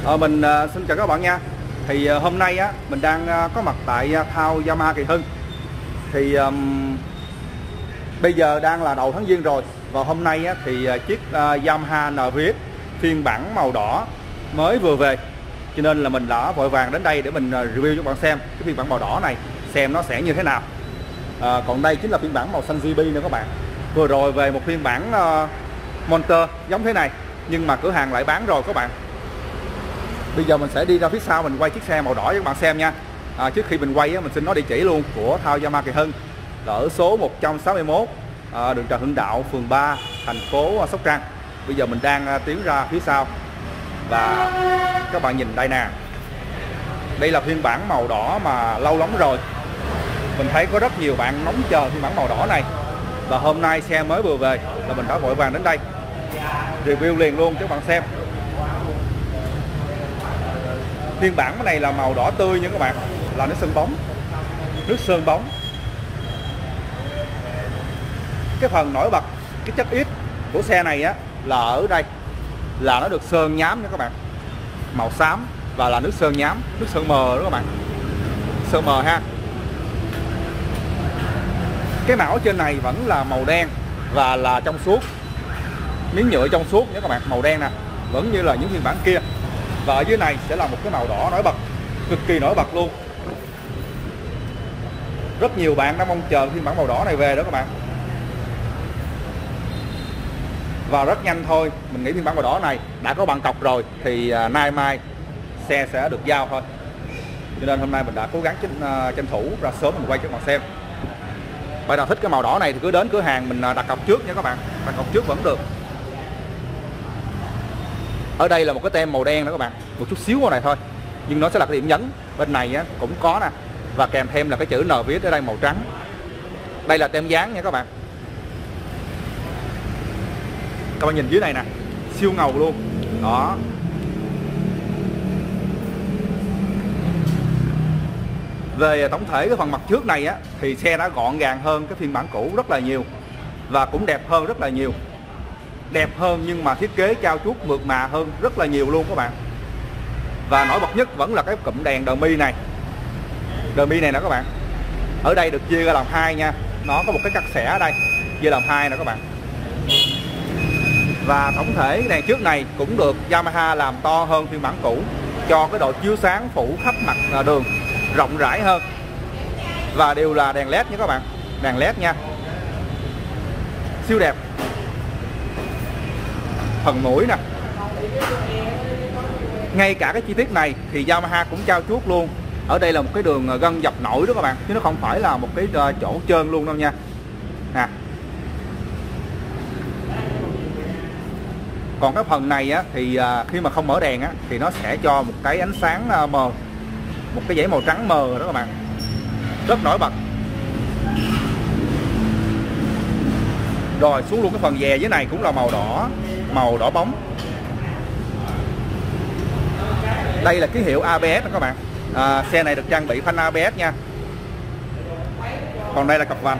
Xin chào các bạn nha. Thì hôm nay á mình đang có mặt tại thao Yamaha Kỳ Hưng. Thì bây giờ đang là đầu tháng Giêng rồi, và hôm nay á, thì chiếc Yamaha NVX phiên bản màu đỏ mới vừa về, cho nên là mình đã vội vàng đến đây để mình review cho các bạn xem cái phiên bản màu đỏ này xem nó sẽ như thế nào. Còn đây chính là phiên bản màu xanh GB nữa các bạn. Vừa rồi về một phiên bản Monster giống thế này, nhưng mà cửa hàng lại bán rồi các bạn. Bây giờ mình sẽ đi ra phía sau mình quay chiếc xe màu đỏ cho các bạn xem nha. Trước khi mình quay á, mình xin nói địa chỉ luôn của thao Yamaha Kỳ Hưng là ở số 161 đường Trần Hưng Đạo, phường 3, thành phố Sóc Trăng. Bây giờ mình đang tiến ra phía sau và các bạn nhìn đây nè. Đây là phiên bản màu đỏ mà lâu lắm rồi. Mình thấy có rất nhiều bạn ngóng chờ phiên bản màu đỏ này, và hôm nay xe mới vừa về là mình đã vội vàng đến đây review liền luôn cho các bạn xem. Phiên bản này là màu đỏ tươi nha các bạn, là nước sơn bóng. Nước sơn bóng. Cái phần nổi bật, cái chất ít của xe này á là ở đây là nó được sơn nhám nha các bạn, màu xám, và là nước sơn nhám, nước sơn mờ đó các bạn, sơn mờ ha. Cái mão trên này vẫn là màu đen và là trong suốt, miếng nhựa trong suốt nha các bạn, màu đen nè, vẫn như là những phiên bản kia. Và ở dưới này sẽ là một cái màu đỏ nổi bật, cực kỳ nổi bật luôn. Rất nhiều bạn đã mong chờ phiên bản màu đỏ này về đó các bạn. Và rất nhanh thôi, mình nghĩ phiên bản màu đỏ này đã có bạn cọc rồi thì nay mai xe sẽ được giao thôi. Cho nên hôm nay mình đã cố gắng tranh thủ ra sớm mình quay cho các bạn xem. Bạn nào thích cái màu đỏ này thì cứ đến cửa hàng mình đặt cọc trước nha các bạn. Đặt cọc trước vẫn được. Ở đây là một cái tem màu đen đó các bạn, một chút xíu màu này thôi, nhưng nó sẽ là cái điểm nhấn. Bên này á, cũng có nè, và kèm thêm là cái chữ NVX ở đây màu trắng. Đây là tem dán nha các bạn. Các bạn nhìn dưới này nè, siêu ngầu luôn đó. Về tổng thể cái phần mặt trước này á thì xe đã gọn gàng hơn cái phiên bản cũ rất là nhiều, và cũng đẹp hơn rất là nhiều. Đẹp hơn nhưng mà thiết kế trao chuốt mượt mà hơn rất là nhiều luôn các bạn. Và nổi bật nhất vẫn là cái cụm đèn đờ mi này. Đờ mi này nè các bạn, ở đây được chia ra làm hai nha. Nó có một cái cắt xẻ ở đây, chia làm hai nè các bạn. Và tổng thể đèn trước này cũng được Yamaha làm to hơn phiên bản cũ, cho cái độ chiếu sáng phủ khắp mặt đường rộng rãi hơn. Và đều là đèn led nha các bạn, đèn led nha, siêu đẹp. Phần mũi nè, ngay cả cái chi tiết này thì Yamaha cũng trao chuốt luôn. Ở đây là một cái đường gân dập nổi đó các bạn, chứ nó không phải là một cái chỗ trơn luôn đâu nha. Nè. Còn cái phần này á thì khi mà không mở đèn á thì nó sẽ cho một cái ánh sáng mờ, một cái dãy màu trắng mờ đó các bạn, rất nổi bật. Rồi xuống luôn cái phần dè dưới này cũng là màu đỏ bóng. Đây là ký hiệu ABS đó các bạn. Xe này được trang bị phanh ABS nha. Còn đây là cặp vành.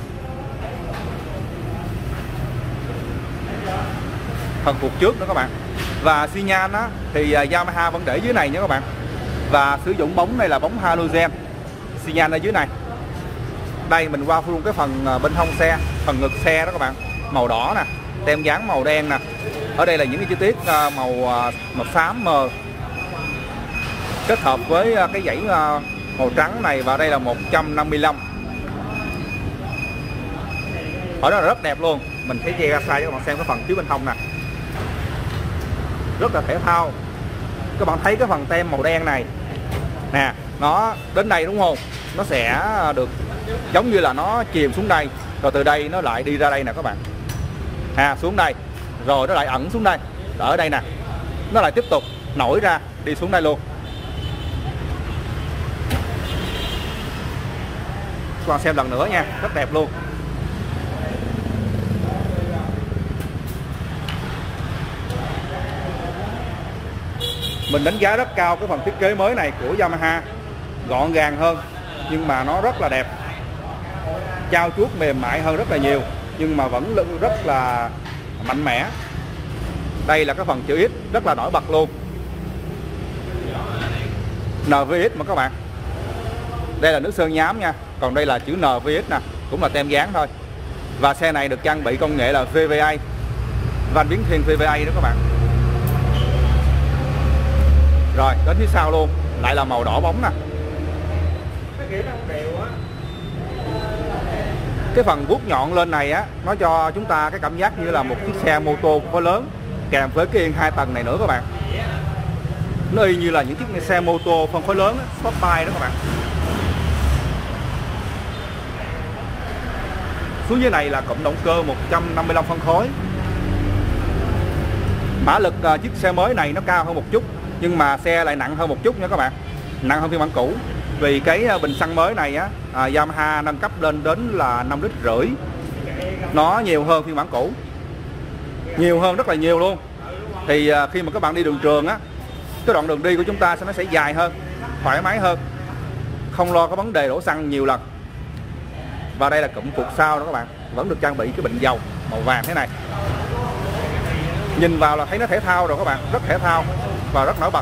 Phần phuộc trước nữa các bạn. Và xi nhan á thì Yamaha vẫn để dưới này nha các bạn. Và sử dụng bóng này là bóng halogen. Xi nhan ở dưới này. Đây mình qua luôn cái phần bên hông xe, phần ngực xe đó các bạn, màu đỏ nè, tem dán màu đen nè. Ở đây là những cái chi tiết màu xám mờ kết hợp với cái dãy màu trắng này, và đây là 155. Ở đó là rất đẹp luôn. Mình sẽ che ra xa cho các bạn xem cái phần phía bên hông nè, rất là thể thao. Các bạn thấy cái phần tem màu đen này nè, nó đến đây đúng không, nó sẽ được giống như là nó chìm xuống đây, rồi từ đây nó lại đi ra đây nè các bạn, xuống đây, rồi nó lại ẩn xuống đây, ở đây nè, nó lại tiếp tục nổi ra đi xuống đây luôn. Các bạn xem lần nữa nha, rất đẹp luôn. Mình đánh giá rất cao cái phần thiết kế mới này của Yamaha, gọn gàng hơn nhưng mà nó rất là đẹp, trao chuốt mềm mại hơn rất là nhiều, nhưng mà vẫn rất là mạnh mẽ. Đây là cái phần chữ X rất là nổi bật luôn. NVX mà các bạn. Đây là nước sơn nhám nha. Còn đây là chữ NVX nè, cũng là tem dán thôi. Và xe này được trang bị công nghệ là VVA, van biến thiên VVA đó các bạn. Rồi đến phía sau luôn, lại là màu đỏ bóng nè. Cái phần vuốt nhọn lên này á, nó cho chúng ta cái cảm giác như là một chiếc xe mô tô có lớn, kèm với cái yên 2 tầng này nữa các bạn. Nó y như là những chiếc xe mô tô phân khối lớn, Sportback đó các bạn. Xuống dưới này là cụm động cơ 155 phân khối. Mã lực chiếc xe mới này nó cao hơn một chút, nhưng mà xe lại nặng hơn một chút nha các bạn. Nặng hơn phiên bản cũ. Vì cái bình xăng mới này á, Yamaha nâng cấp lên đến là 5,5 lít. Nó nhiều hơn phiên bản cũ, nhiều hơn rất là nhiều luôn. Thì khi mà các bạn đi đường trường á, cái đoạn đường đi của chúng ta nó sẽ dài hơn, thoải mái hơn, không lo có vấn đề đổ xăng nhiều lần. Và đây là cụm cụt sau đó các bạn, vẫn được trang bị cái bình dầu màu vàng thế này. Nhìn vào là thấy nó thể thao rồi các bạn, rất thể thao và rất nổi bật.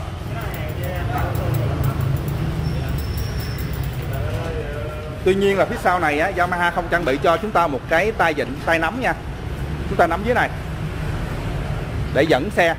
Tuy nhiên là phía sau này á, Yamaha không trang bị cho chúng ta một cái tay vịn, tay nắm nha. Chúng ta nắm dưới này để dẫn xe.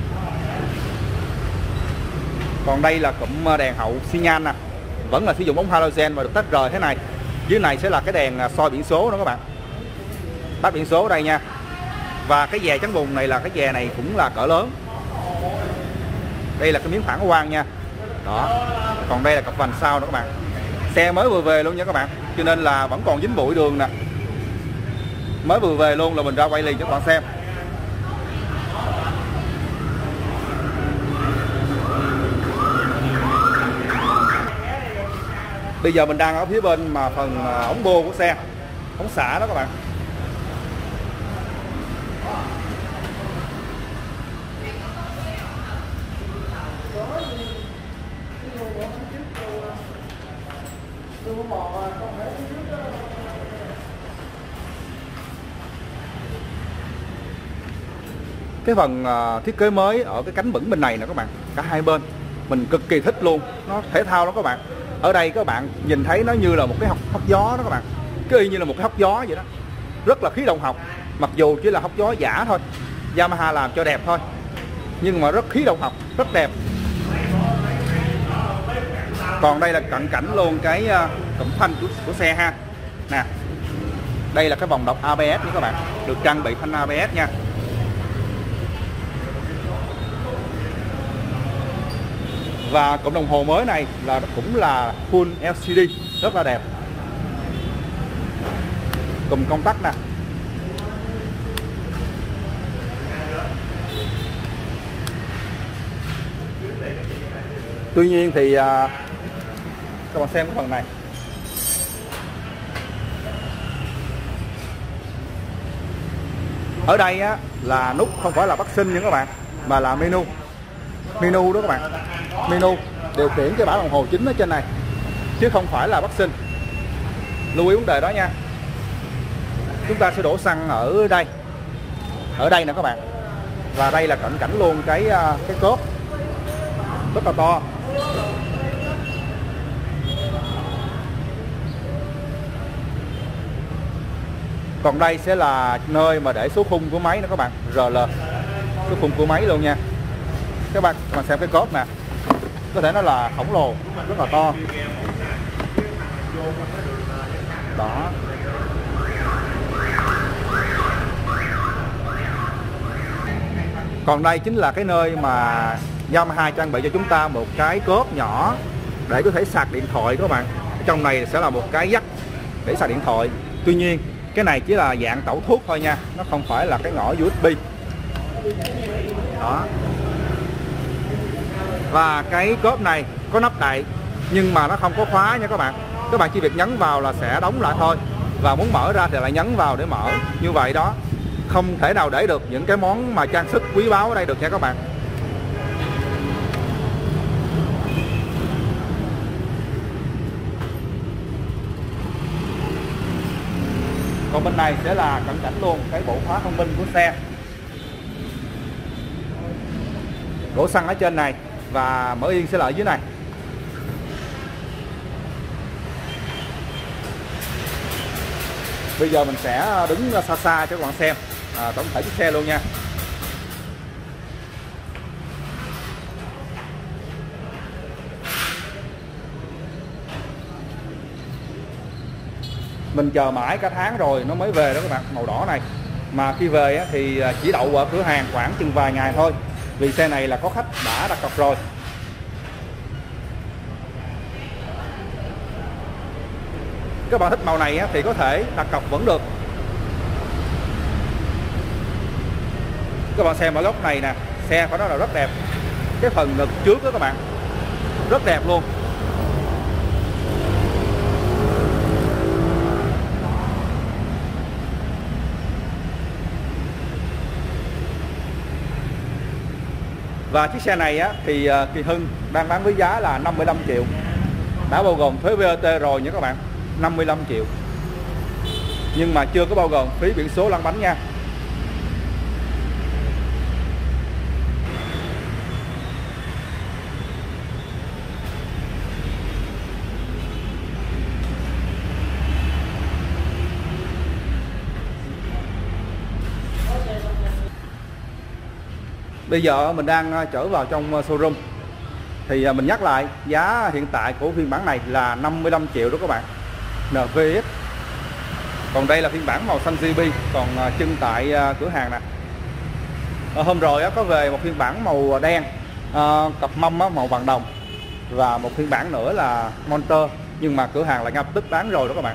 Còn đây là cụm đèn hậu xi nhan nè, vẫn là sử dụng bóng halogen và được tách rời thế này. Dưới này sẽ là cái đèn soi biển số đó các bạn, tắt biển số ở đây nha. Và cái dè chắn bùn này là cái dè này cũng là cỡ lớn. Đây là cái miếng phản quang nha. Đó. Còn đây là cặp vành sau đó các bạn. Xe mới vừa về luôn nha các bạn, cho nên là vẫn còn dính bụi đường nè. Mới vừa về luôn là mình ra quay liền cho các bạn xem. Bây giờ mình đang ở phía bên mà phần ống bô của xe, ống xả đó các bạn. Cái phần thiết kế mới ở cái cánh bửng bên này nè các bạn, cả hai bên mình cực kỳ thích luôn, nó thể thao đó các bạn. Ở đây các bạn nhìn thấy nó như là một cái hốc gió đó các bạn, cái y như là một cái hốc gió vậy đó, rất là khí động học. Mặc dù chỉ là hốc gió giả thôi, Yamaha làm cho đẹp thôi, nhưng mà rất khí động học, rất đẹp. Còn đây là cận cảnh luôn cái cụm phanh của xe ha. Nè, đây là cái vòng đọc ABS nha các bạn, được trang bị phanh ABS nha. Và cụm đồng hồ mới này là cũng là full LCD, rất là đẹp. Cụm công tắc nè. Tuy nhiên thì các bạn xem cái phần này. Ở đây á, là nút không phải là bắt sinh nha các bạn, mà là menu. Menu đó các bạn. Menu điều khiển cái bảng đồng hồ chính ở trên này, chứ không phải là bắt sinh. Lưu ý vấn đề đó nha. Chúng ta sẽ đổ xăng ở đây. Ở đây nè các bạn. Và đây là cận cảnh luôn cái cốp rất là to. Còn đây sẽ là nơi mà để số khung của máy nữa các bạn, RL, số khung của máy luôn nha. Các bạn xem cái cốp nè, có thể nói là khổng lồ, rất là to. Đó. Còn đây chính là cái nơi mà Yamaha trang bị cho chúng ta một cái cốp nhỏ để có thể sạc điện thoại các bạn. Ở trong này sẽ là một cái jack để sạc điện thoại. Tuy nhiên cái này chỉ là dạng tẩu thuốc thôi nha, nó không phải là cái ngõ USB. Đó. Và cái cốp này có nắp đậy nhưng mà nó không có khóa nha các bạn. Các bạn chỉ việc nhấn vào là sẽ đóng lại thôi. Và muốn mở ra thì lại nhấn vào để mở. Như vậy đó, không thể nào để được những cái món mà trang sức quý báu ở đây được nha các bạn. Còn bên này sẽ là cận cảnh luôn cái bộ khóa thông minh của xe. Đổ xăng ở trên này và mở yên sẽ là ở dưới này. Bây giờ mình sẽ đứng xa xa cho các bạn xem tổng thể chiếc xe luôn nha. Mình chờ mãi cả tháng rồi nó mới về đó các bạn, màu đỏ này. Mà khi về thì chỉ đậu ở cửa hàng khoảng chừng vài ngày thôi, vì xe này là có khách đã đặt cọc rồi. Các bạn thích màu này thì có thể đặt cọc vẫn được. Các bạn xem ở góc này nè, xe phải nói là rất đẹp. Cái phần ngực trước đó các bạn, rất đẹp luôn. Và chiếc xe này thì Kỳ Hưng đang bán với giá là 55 triệu. Đã bao gồm thuế VAT rồi nha các bạn, 55 triệu. Nhưng mà chưa có bao gồm phí biển số lăn bánh nha. Bây giờ mình đang trở vào trong showroom. Thì mình nhắc lại, giá hiện tại của phiên bản này là 55 triệu đó các bạn, NVX. Còn đây là phiên bản màu xanh GB, còn trưng tại cửa hàng nè. Hôm rồi có về một phiên bản màu đen, cặp mâm màu vàng đồng, và một phiên bản nữa là Monster, nhưng mà cửa hàng là ngay lập tức bán rồi đó các bạn.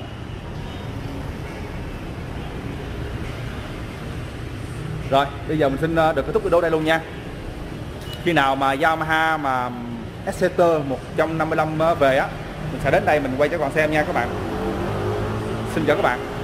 Rồi, bây giờ mình xin được kết thúc video đây luôn nha. Khi nào mà Yamaha mà Exciter 155 về mình sẽ đến đây mình quay cho các bạn xem nha các bạn. Xin chào các bạn.